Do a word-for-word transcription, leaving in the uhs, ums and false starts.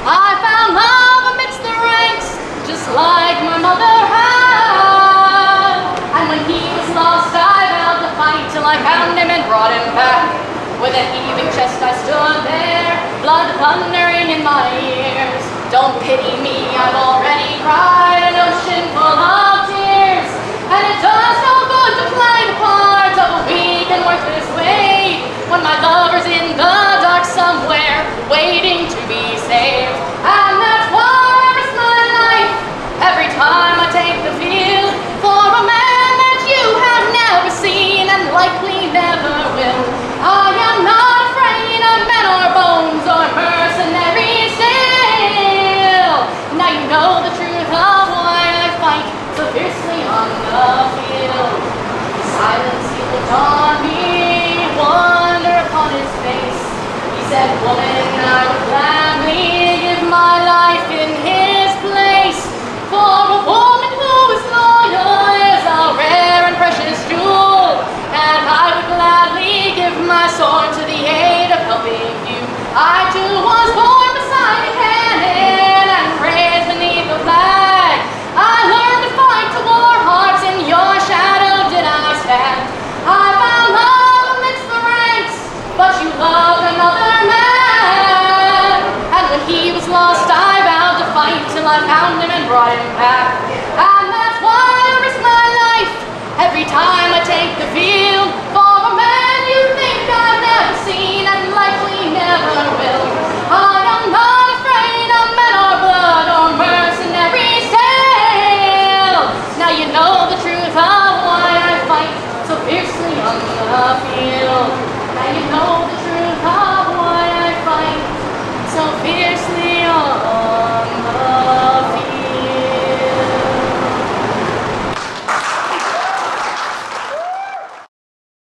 I found love amidst the ranks, just like my mother had. And when he was lost, I vowed to fight till I found him and brought him back. With a heaving chest I stood there, blood thundering in my ears. Don't pity me, I've already cried an ocean full of tears. And it does no good to play the part of a weak and worthless waif when my lover's in the dark somewhere, waiting to be